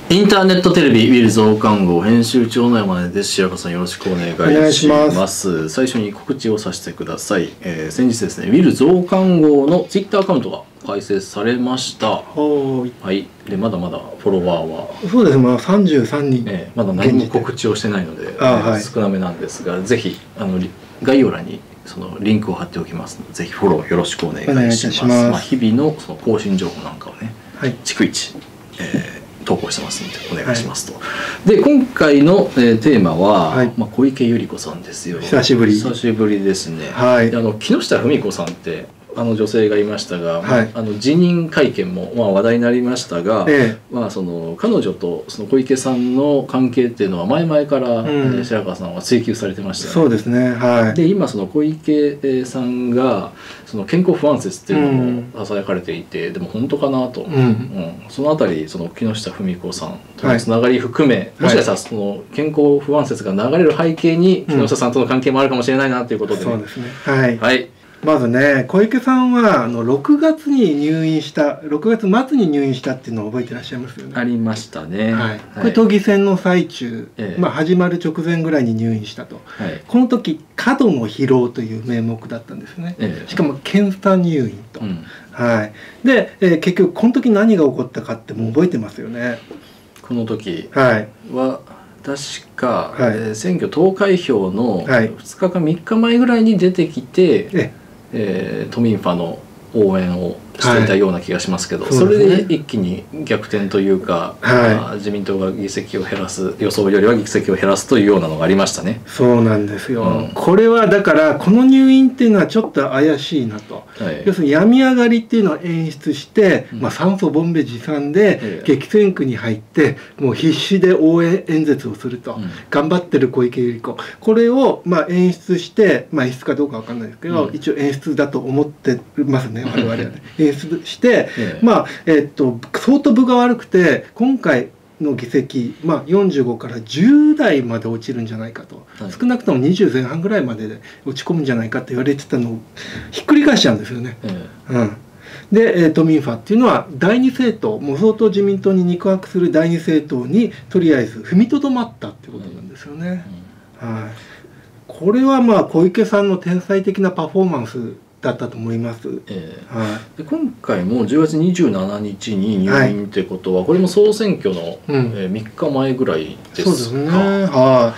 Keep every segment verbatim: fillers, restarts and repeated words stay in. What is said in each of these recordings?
インターネットテレビウィル増刊号編集長の山根です。白川さんよろしくお願いします。ます最初に告知をさせてください。えー、先日ですね、ウィル増刊号のツイッターアカウントが開設されました。はい。でまだまだフォロワーはそうです。まあさんじゅうさんにん、 えー、まだ何も告知をしてないので、 はい、 少なめなんですが、ぜひあの概要欄にそのリンクを貼っておきますので、ぜひフォローよろしくお願いします。まあ日々のその更新情報なんかをね、はい、逐一、えー投稿してますのでお願いしますと。はい、で今回の、えー、テーマは、はい、まあ、小池百合子さんですよ。 久しぶり久しぶりですね。 はい、 であの木下富美子さんってあの女性がいましたが、はい、まあ、あの辞任会見も、まあ、話題になりましたが、ええ、まあ、その彼女とその小池さんの関係っていうのは前々から、うん、白川さんは追及されてましたよね。 そうですね、はい、 で今その小池さんがその健康不安説っていうのもささやかれていて、うん、でも本当かなと、うんうん、そのあたりその木下富美子さんとのつながり含め、はい、もしかしたらその健康不安説が流れる背景に木下さんとの関係もあるかもしれないなということで、ね、 そうですね、はい、 はい、 まずね、小池さんはあのろくがつに入院したろくがつまつに入院したっていうのを覚えてらっしゃいますよね。 ありましたね。 はい、これ都議選の最中、ええ、まあ、始まる直前ぐらいに入院したと、はい、この時過度の疲労という名目だったんですね。ええ、しかも検査入院と、うん、はい、で、えー、結局この時何が起こったかってもう覚えてますよね。 この時は、はい、確か、はい、えー、選挙投開票のふつかかみっかまえぐらいに出てきて、はい、えー、都民ファの応援をしていたような気がしますけど、はい、それで一気に逆転というか、はい、まあ、自民党が議席を減らす、予想よりは議席を減らすというようなのがありましたね。 そうなんですよ、うん、これはだからこの入院っていうのはちょっと怪しいなと、はい、要するに病み上がりっていうのを演出して、うん、まあ、酸素ボンベ持参で激戦区に入ってもう必死で応援演説をすると、うん、頑張ってる小池百合子、これをまあ演出して、まあ、演出かどうかわかんないですけど、うん、一応演出だと思ってますね、我々はね。演出して、ええ、まあえっと相当分が悪くて今回の議席、まあ、よんじゅうごからじゅう代まで落ちるんじゃないかと、はい、少なくともにじゅう前半ぐらいまで落ち込むんじゃないかって言われてたのをひっくり返しちゃうんですよね。ええ、うん、で、えー、都民ファっていうのはだいに政党、もう相当自民党に肉薄するだいに政党にとりあえず踏みとどまったってことなんですよね。うんうん、はい、これはまあ小池さんの天才的なパフォーマンスだったと思います。 えーはい、で今回もじゅうがつにじゅうしちにちに入院ってことは、はい、これも総選挙の、うん、えー、みっかまえぐらいですか。 そうですね。はい。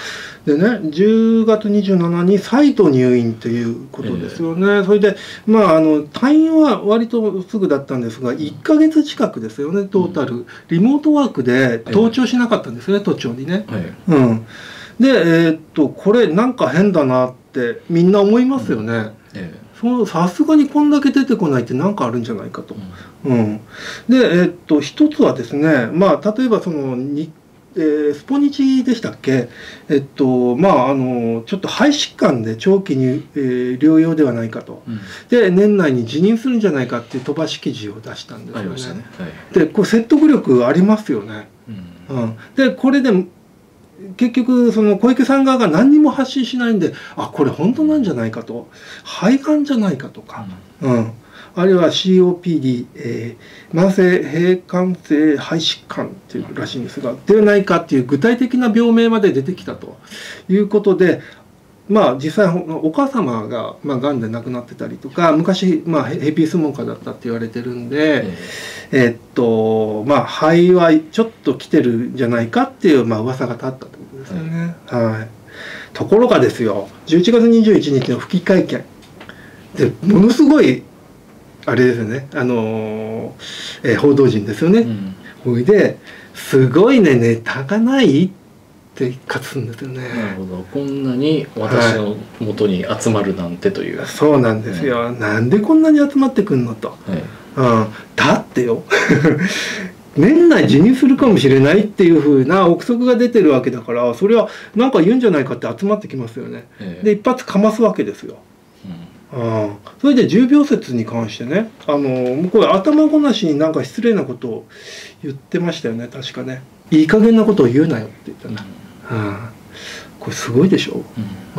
でね、じゅうがつにじゅうしちにちに再度入院ということですよね。えー、それでまああの退院は割とすぐだったんですが、いっかげつ近くですよね、トータル、うん、リモートワークで登庁しなかったんですね、えー、都庁にね。えー、うん。で、えー、っとこれなんか変だなってみんな思いますよね。うん、えーさすがにこんだけ出てこないって何かあるんじゃないかと。うんうん、で、えっと一つはですね、まあ例えばそのに、えー、スポニチでしたっけ、えっとまああのちょっと肺疾患で長期に、えー、療養ではないかと、うん、で年内に辞任するんじゃないかっていう飛ばし記事を出したんですよね。ね、はい、でこれ説得力ありますよね。うんうん、でこれで結局その小池さん側が何にも発信しないんで、あ、これ本当なんじゃないかと、肺がんじゃないかとか、うん、うん、あるいは シーオーピーディー、えー、慢性閉管性肺疾患っていうらしいんですが、ではないかっていう具体的な病名まで出てきたということで、まあ実際お母様がまあがんで亡くなってたりとか、昔まあヘビースモーカーだったって言われてるんで、えー、えー、っとまあ肺はちょっと来てるんじゃないかっていうまあ噂が立ったってことですよね。はい。ところがですよ、じゅういちがつにじゅういちにちの復帰会見でものすごいあれですよね、あのーえー、報道陣ですよね。ほい、うん、ですごいね、ネタがないって勝つんですよね。 なるほど、こんなに私の元に集まるなんてという、 はい、そうなんですよ、うん、なんでこんなに集まってくんのと、はい、うん、だってよ年内辞任するかもしれないっていうふうな憶測が出てるわけだから、それは何か言うんじゃないかって集まってきますよね。ええ、で一発かますわけですよ。うん、うん、それで重病説に関してね、あのこれ頭ごなしになんか失礼なことを言ってましたよね、確かね。いい加減なことを言うなよって言ったな。うん、うん、これすごいでしょ。うん、うん、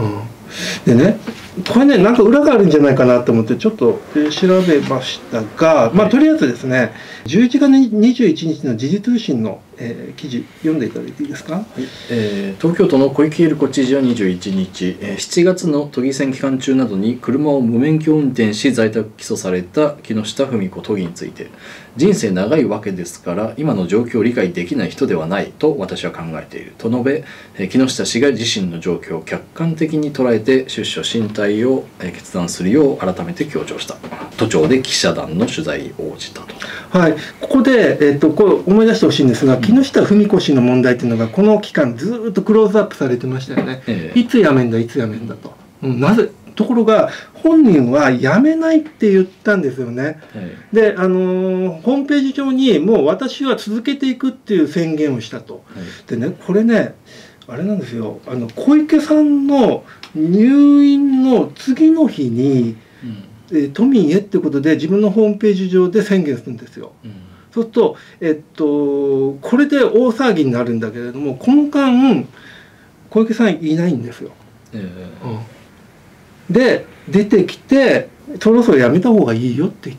でね、これね、なんか裏があるんじゃないかなと思ってちょっと調べましたが、はい、まあとりあえずですね、じゅういちがつにじゅういちにちの時事通信の、えー、記事読んでいただいていいですか。はい、 えー、東京都の小池百合子知事はにじゅういちにち、えー、しちがつの都議選期間中などに車を無免許運転し在宅起訴された木下富美子都議について、人生長いわけですから今の状況を理解できない人ではないと私は考えていると述べ、えー、木下氏が自身の状況を客観的に捉えて出処進退を決断するよう改めて強調した。都庁で記者団の取材に応じたと。 はい、ここで、えー、とこれ思い出してほしいんですが、木下富美子氏の問題というのがこの期間ずっとクローズアップされてましたよね。ええ、いつ辞めんだいつ辞めんだと、うん、なぜところが本人は辞めないって言ったんですよね。ええ、で、あのー、ホームページ上にもう私は続けていくっていう宣言をしたと。え、でね、これねあれなんですよ、あの小池さんの入院の次の日に、うん、都民へってことで自分のホームページ上で宣言するんですよ。うん、そうすると、えっと、これで大騒ぎになるんだけれども、この間小池さんいないんですよ。えーうん、で出てきてそろそろやめた方がいいよって言って、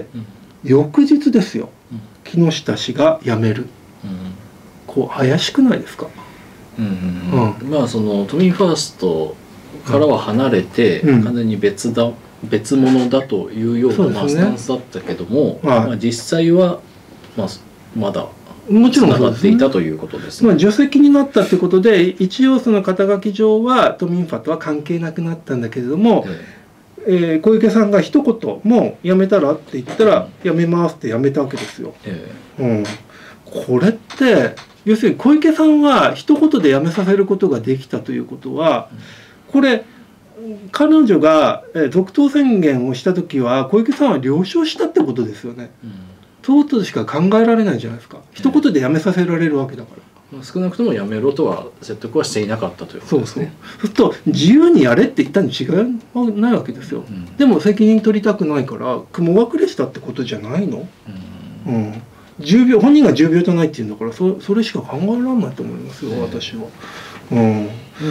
うん、翌日ですよ、うん、木下氏が辞める、うん、こう怪しくないですか。 まあその都民ファーストからは離れて、うん、完全に別だ別物だというような、まあ、スタンスだったけども、はい、まあ、実際は、まあ、まだもちろんつながっていたということですね。 まあ、除籍になったということで一応その肩書き上は都民ファとは関係なくなったんだけれども、えーえー、小池さんが一言もう辞めたらって言ったら、うん、辞めますって辞めたわけですよ。えーうん、これって要するに小池さんは一言で辞めさせることができたということは、これ彼女が続投宣言をした時は小池さんは了承したってことですよね。うん、そうとしか考えられないじゃないですか。一言で辞めさせられるわけだから。 まあ、少なくとも辞めろとは説得はしていなかったということですね。 そうそう。そうすると自由にやれって言ったに違いないわけですよ。うん、でも責任取りたくないから雲隠れしたってことじゃないの？うん。うんじゅうびょう本人がじゅうびょうとないっていうんだから そ, それしか考えられないと思いますよ、私は。うん、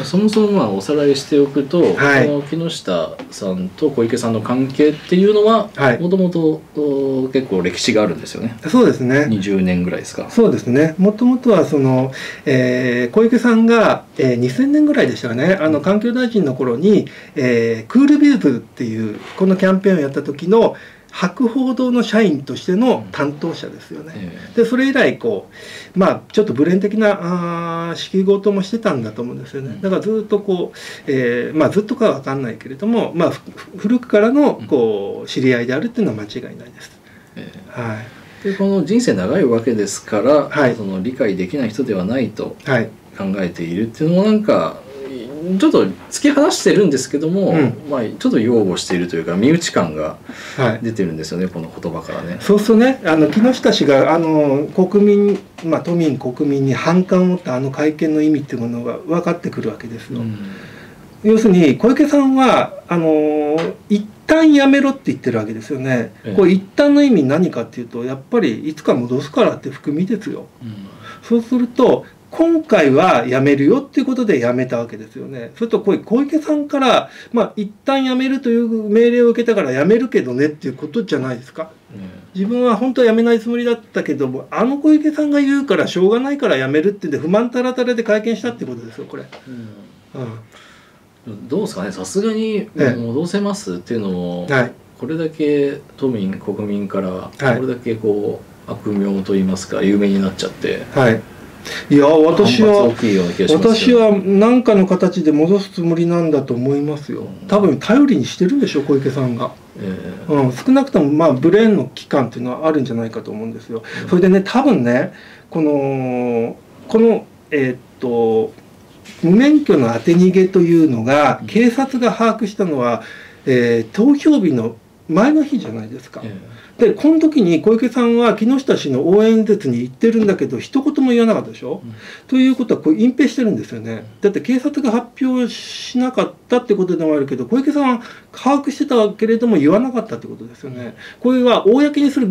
そもそもまあおさらいしておくと、はい、この木下さんと小池さんの関係っていうのはもともと結構歴史があるんですよね。 そうですね。 にじゅうねんぐらいですか。 そうですね。もともとはその、えー、小池さんが、えー、にせんねんぐらいでしたかね、あの環境大臣の頃に、えー、クールビズっていうこのキャンペーンをやった時の博報堂の社員としての担当者ですよね。うん、でそれ以来こうまあちょっとブレン的なあ仕事もしてたんだと思うんですよね。だからずっとこう、えー、まあずっとかは分かんないけれども、まあ古くからのこう知り合いであるっていうのは間違いないです。えー、はい。でこの人生長いわけですから、はい、その理解できない人ではないと考えているっていうのもなんかちょっと突き放してるんですけども、うん、まあちょっと擁護しているというか身内感が出てるんですよね、はい、この言葉からね。 そうするとね、あの木下氏があの国民、まあ、都民国民に反感を持ったあの会見の意味っていうものが分かってくるわけですよ。うん、要するに小池さんはあの一旦やめろって言ってるわけですよね。ええ、これ一旦の意味何かっていうとやっぱりいつか戻すからって含みですよ。うん、そうすると今回は辞めるよっていうことで辞めたわけですよね。それとこう小池さんから、まあ、一旦辞めるという命令を受けたから辞めるけどねっていうことじゃないですか。うん、自分は本当は辞めないつもりだったけどもあの小池さんが言うからしょうがないから辞めるってんで不満たらたらで会見したってことですよこれ。うんうん、どうですかね、さすがに戻せますっていうのも、はい、これだけ都民国民からこれだけこう悪名といいますか有名になっちゃって。はい、 いや私は私は何かの形で戻すつもりなんだと思いますよ。多分頼りにしてるんでしょ小池さんが、えーうん、少なくともまあブレーンの期間っていうのはあるんじゃないかと思うんですよ。うん、それでね多分ねこのこのえー、っと無免許の当て逃げというのが警察が把握したのは、えー、投票日の前の日じゃないですか。えーでこの時に小池さんは木下氏の応援演説に行ってるんだけど一言も言わなかったでしょ。うん、ということはこれ隠蔽してるんですよね。だって警察が発表しなかったってことでもあるけど小池さんは把握してたけれども言わなかったってことですよね。これは公にする義務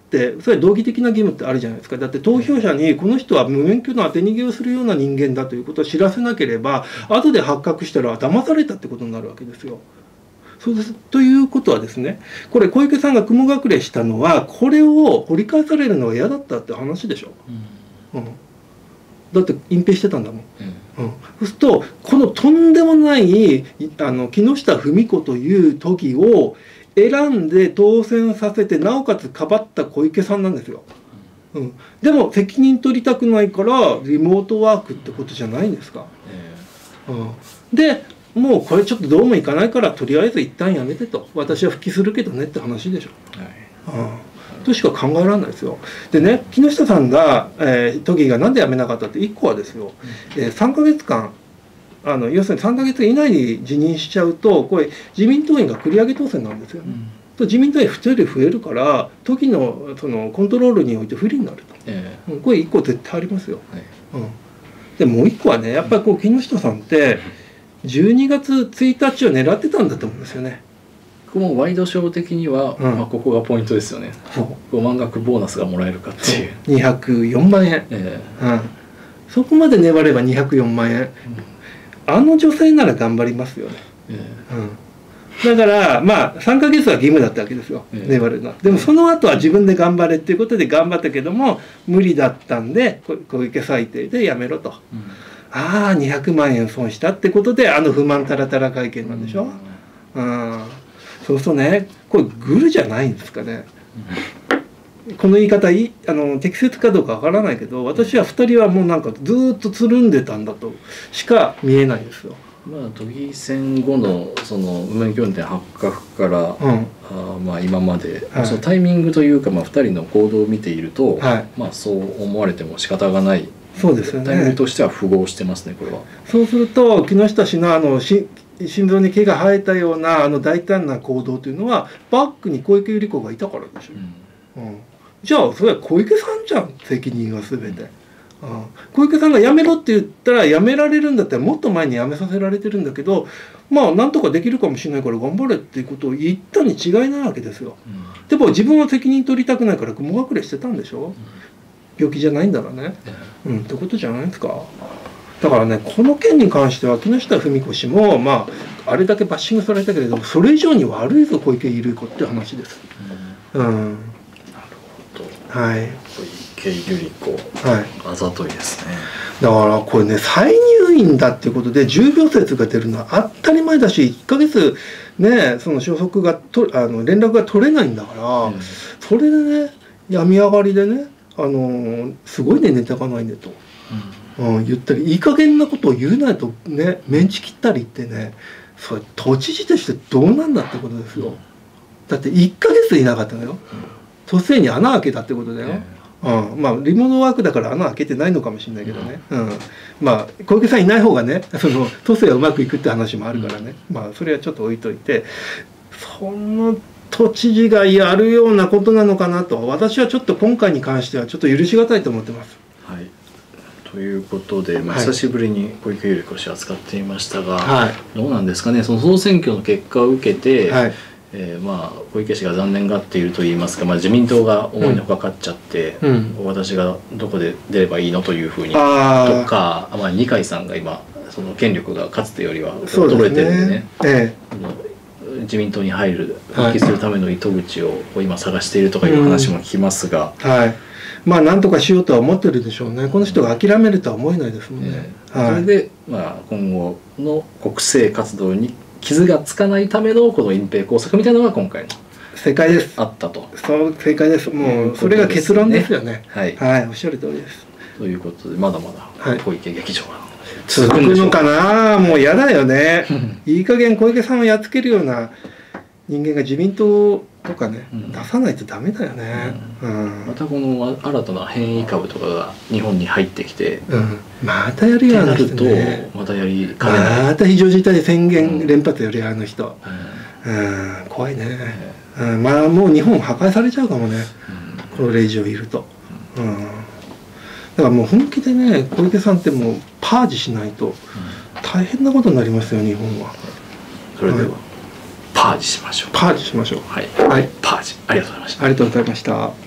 ってそれは道義的な義務ってあるじゃないですか。だって投票者にこの人は無免許の当て逃げをするような人間だということを知らせなければ、後で発覚したら騙されたってことになるわけですよ。そうです。ということはですね、これ小池さんが雲隠れしたのはこれを掘り返されるのが嫌だったって話でしょ。うん、うん、だって隠蔽してたんだもん。うんうん、そうするとこのとんでもないあの木下富美子という都議を選んで当選させて、なおかつかばった小池さんなんですよ。うん、でも責任取りたくないからリモートワークってことじゃないんですか。うん、でもうこれちょっとどうもいかないからとりあえず一旦やめてと、私は復帰するけどねって話でしょ。はい、うん、としか考えられないですよ。でね、木下さんが、えー、都議がなんで辞めなかったっていっこはですよ、うん、えー、さんかげつかんあの要するにさんかげつ以内に辞任しちゃうとこれ自民党員が繰り上げ当選なんですよね。うん、と自民党員ふたり増えるから都議のそのコントロールにおいて不利になると、えー、うん、これいっこ絶対ありますよ。はい、うん、でもういっこはね、やっぱりこう木下さんってじゅうにがつついたちを狙ってたんだと思うんですよね。 このワイドショー的には、うん、まあ、ここがポイントですよね。そう満額ボーナスがもらえるかっていうにひゃくよんまんえん、えー、うん、そこまで粘ればにひゃくよんまんえん、うん、あの女性なら頑張りますよね。えー、うん、だからまあさんかげつは義務だったわけですよ、えー、粘るのは。でもその後は自分で頑張れっていうことで頑張ったけども無理だったんで小池裁定でやめろと、うん、ああにひゃくまんえん損したってことであの不満たらたら会見なんでしょ。うん、うん、そうするとね、これグルじゃないんですかね。うん、この言い方いあの適切かどうかわからないけど、私はふたりはもうなんかずっとつるんでたんだとしか見えないですよ。 まあ、都議選後のその無免許運転発覚から、うん、あまあ今まで、はい、そのタイミングというか、まあ、ふたりの行動を見ていると、はい、まあそう思われても仕方がない。 そうですよね。 タイミングとしては符合してますね、これは。 そうすると木下氏のあのし心臓に毛が生えたようなあの大胆な行動というのはバックに小池百合子がいたからでしょ。うんうん、じゃあそれは小池さんじゃん、責任は全て。うん、小池さんが辞めろって言ったら辞められるんだったらもっと前に辞めさせられてるんだけど、まあなんとかできるかもしれないから頑張れっていうことを言ったに違いないわけですよ。うん、でも自分は責任取りたくないから雲隠れしてたんでしょ。うん、病気じゃないんだろうね。うん、ってことじゃないですか。だからね、この件に関しては木下富美子氏もまああれだけバッシングされたけれども、それ以上に悪いぞ小池百合子って話です。うん、うん、なるほど。はい。 小池百合子、はい、あざといですね。 だからこれね、再入院だっていうことで重病説が出るのは当たり前だし、いっかげつねその消息がとあの連絡が取れないんだから、うん、それでね病み上がりでね、あのー、すごいねネタがないねと。うん、うん、言ったりいい加減なことを言うなとね、メンチ切ったりってね、それ都知事としてどうなんだってことですよ。だっていっかげついなかったのよ。都政に穴開けたってことだよ。うん、まあリモートワークだから穴開けてないのかもしれないけどね。うん、まあ小池さんいない方がね、その都政がうまくいくって話もあるからね。まあそれはちょっと置いといて、その都知事がやるようなことなのかなと、私はちょっと今回に関してはちょっと許し難いと思ってます。 はい。ということで、まあ、久しぶりに小池百合子氏扱っていましたが、はい、どうなんですかね、その総選挙の結果を受けて、はい、えー、まあ小池氏が残念がっているといいますか、まあ、自民党が思いのほか勝っちゃって、うん、私がどこで出ればいいのというふうにとか、まあ、二階さんが今その権力がかつてよりは衰えてるんでね、ええ、自民党に入る復帰するための糸口を今探しているとかいう話も聞きますが。 うん、はい、まあなんとかしようとは思ってるでしょうね。この人が諦めるとは思えないですもんね。 えーはい、それで、まあ、今後の国政活動に傷がつかないためのこの隠蔽工作みたいなのが今回の正解です。 あったと。 そう正解です。もうそれが結論ですよね。はい、はい、おっしゃる通りです。 ということでまだまだ小池劇場が続くのかな。もう嫌だよね。いい加減小池さんをやっつけるような人間が自民党とかね、うん、出さないとダメだよね。うん、 またこの新たな変異株とかが日本に入ってきて、 うん、またやるような人ね。またやりかねない。 また非常事態宣言連発やるよあの人。うん、うん、怖いね。うん、まあもう日本破壊されちゃうかもね。うん、これ以上いると。うん、だからもう本気でね小池さんってもうパージしないと大変なことになりますよ日本は。 それでは、はい、パージしましょう。 パージしましょう。 はい。はい。パージ。ありがとうございました。 ありがとうございました。